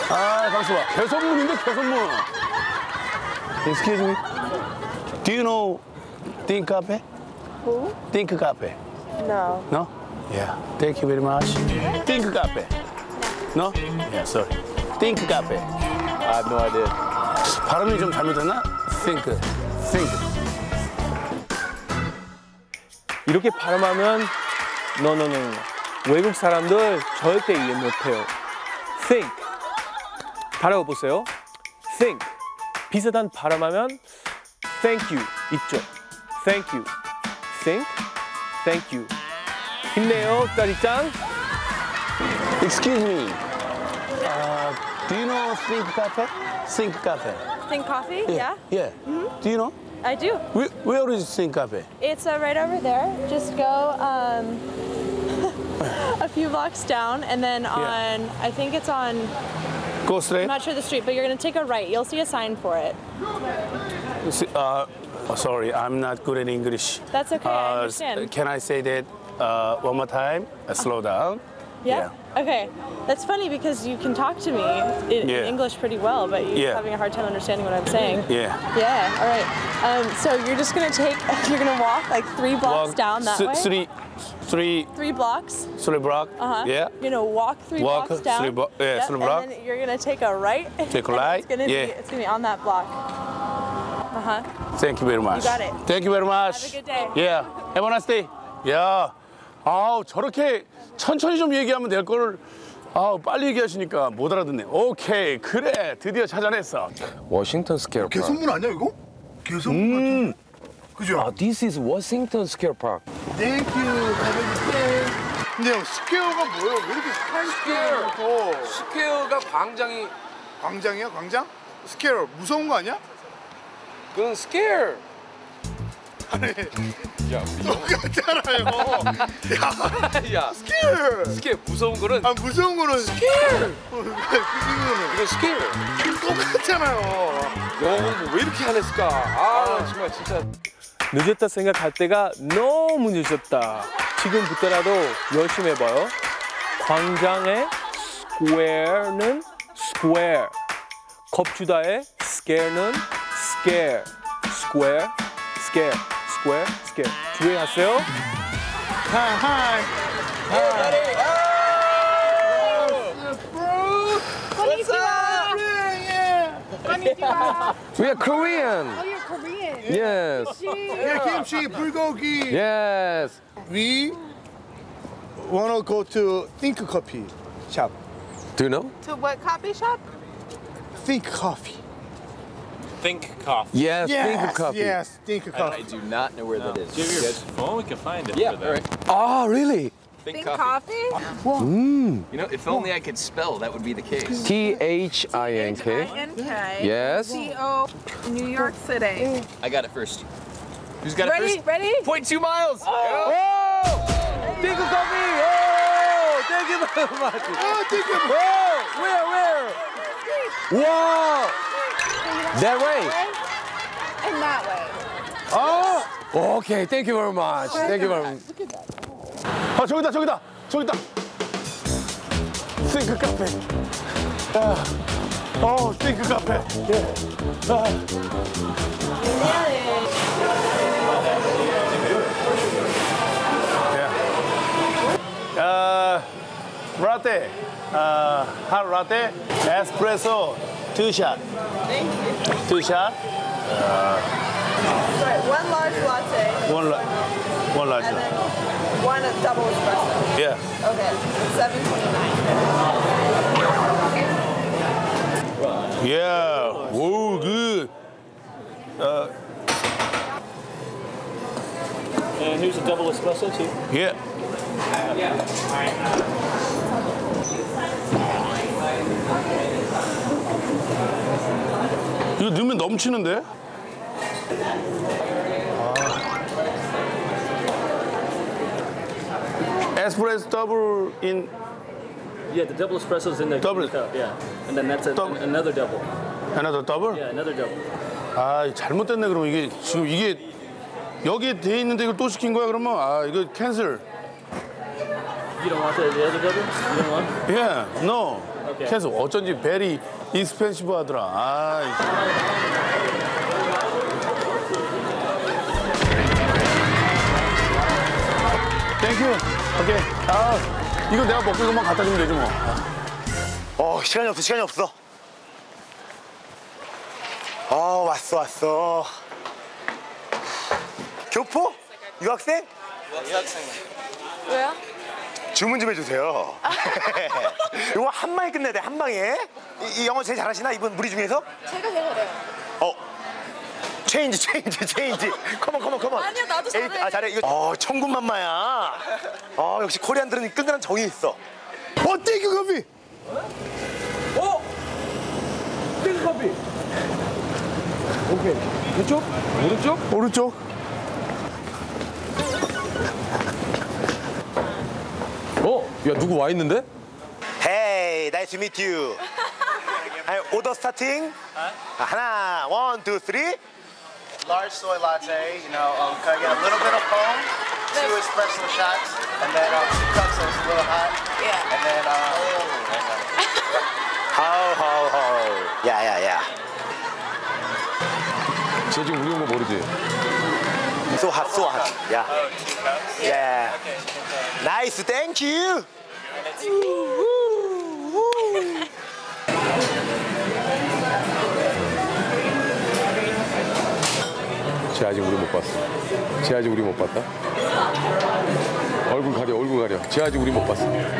아, 가만있어 봐. 개선문인데, 개선문. Excuse me. Do you know Think Cafe? Who? Think Cafe. No. No? Yeah. Thank you very much. Think Cafe. No? Yeah, sorry. Think Cafe. I have no idea. 발음이 좀 잘못됐나? Think. 이렇게 발음하면 no. 외국 사람들 절대 이해 못해요. Think. 따라해보세요. Think. 비슷한 발음하면 thank you 있죠. Thank you. Think. Thank you. 힘내요, 짜리짱. Excuse me. Do you know Think Cafe? Think Cafe. Think Coffee? Yeah. Yeah. Do you know? I do. Where is Think Cafe? It's right over there. Just go a few blocks down, and then on, I think it's on, Go I'm straight. not sure the street, but you're going to take a right. You'll see a sign for it. Sorry, I'm not good at English. That's okay, I understand. Can I say that one more time? Slow down. Yeah? Okay. That's funny because you can talk to me in English pretty well, but you're having a hard time understanding what I'm saying. Yeah. Yeah, all right. So you're just going to you're going to walk like 3 blocks down that way? 3 blocks. 3 blocks? Yeah. You're going to walk 3 blocks down. 3 blocks. Yeah, 3 blocks. And then you're going to take a right. Take a right? It's going to be on that block. Thank you very much. You got it. Thank you very much. Have a good day. Yeah. Have a nice day. 야, 저렇게 천천히 좀 얘기하면 될 거를 빨리 얘기하시니까 못 알아듣네. 오케이, 그래, 드디어 찾아냈어. Washington Square Park. 개선문 아니야 이거? 개선문 같은. 그죠? This is Washington Square Park. Thank you. 근데 스퀘어가 뭐예요? 왜 이렇게 스퀘어? 스퀘어가 광장이 광장이야? 광장? 스퀘어 무서운 거 아니야? 그건 스퀘어. 아니, 야, 똑같잖아요. 야, 스퀘어 무서운 거는 무서운 거는 스퀘어. 이거 스퀘어. 똑같잖아요. 야, 왜 이렇게 안 했을까? 정말 진짜. 늦었다 생각할 때가 너무 늦었다. 지금부터라도 열심히 해봐요. 광장의 square는 square. 겁주다의 scare는 scare. square, scare, square, scare. 주의하세요. Hi. We are Korean. Oh, you're Korean. Yes. Yeah, kimchi, bulgogi. Yes. We wanna go to Think Coffee shop. Do you know? To what coffee shop? Think Coffee. Think Coffee. Yes, Think Coffee. Yes, Think Coffee. I do not know where that is. Do you have your phone? We can find it. Yeah, all right. Oh, really? Think Coffee? You know, if only I could spell, that would be the case. T-H-I-N-K. T-H-I-N-K. Yes. C-O, New York City. I got it first. Who's got it first? Ready? 0.2 miles. Oh! Think Coffee! Oh! Thank you very much. Oh, Think Coffee. Oh! Where? Wow! That way? And that way. Oh! Okay, thank you very much. Thank you very much. Look at that. 저기다. Think Cafe. Think Cafe. Latte, hot latte, espresso, 2 shot. Thank you. 2 shot. Sorry, 1 large latte. One large. And then 1 double espresso. Yeah. Okay, $7.29. Yeah. Whoa, good. And here's a double espresso, too. Yeah. 이거 넣으면 넘치는데? Espresso double in Yeah, the double espresso's in the Double. cup, yeah. And then that's Double. another double. another double? Yeah, another double. 아, 잘못됐네 그럼 이게 지금 이게 여기에 돼 있는데 이걸 또 시킨 거야 그러면 이거 캔슬. You don't want the other double? You don't want? Yeah, no. 계속 어쩐지 베리 익스펜시브 하더라. 아. 땡큐. 오케이. 아, 이거 내가 먹고 이것만 갖다 주면 되지 뭐. 시간이 없어, 시간이 없어. 왔어. 교포? 유학생? 왜요? 주문 좀 해주세요. 이거 한 방에 끝내야 돼, 한 방에. 이 영어 제일 잘하시나, 이분 우리 중에서? 제가 제일 잘해요. 체인지. 컴온. 아니야, 나도 잘해. 잘해. 이거, 천군만마야. 역시 코리안들은 끈끈한 정이 있어. 땡큐 커피. 땡크 커피. 오케이. 왼쪽? 오른쪽? 오른쪽. 야 누구 와 있는데? Hey, nice to meet you. 오더 스타팅. 하나, 1, 2, 3. Large soy latte, can I get a little bit of foam, 2 espresso shots, and then 2 cups so it's a little hot. Yeah. And then, 야. 쟤 지금 우리 온 거 모르지? So hot. 야. Yeah. Nice, thank you. 쟤 아직 우리 못 봤어. 쟤 아직 우리 못 봤다. 얼굴 가려. 쟤 아직 우리 못 봤어.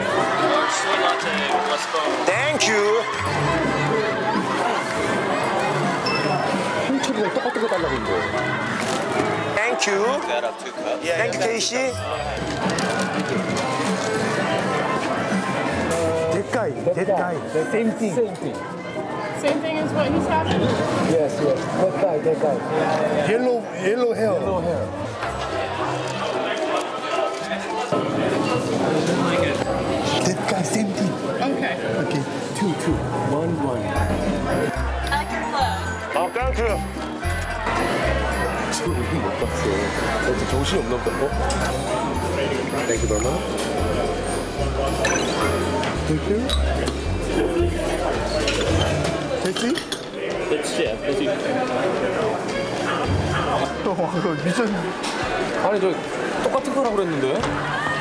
Thank you. 홍철이랑 똑같은 거 달라고 했는데. Thank you. Thank you, 케이씨. That guy. The same thing. Same thing as what he's having? Yes. That guy. Yellow hair. That guy, same thing. Okay. Okay. 2. 1. I like your clothes. Thank you. 지금 우리 못 봤어. 나 지금 정신이 없나 보다. Thank you very much. Thank you. Taxi? 아니 저 똑같은 거라고 그랬는데?